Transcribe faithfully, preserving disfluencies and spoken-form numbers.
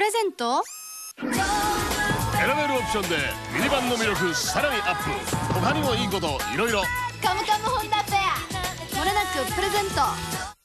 レゼント。 選べるオプションでミニバンの魅力さらにアップ。他にもいいこといろいろ。 カムカムホンダフェア、もれなくプレゼント。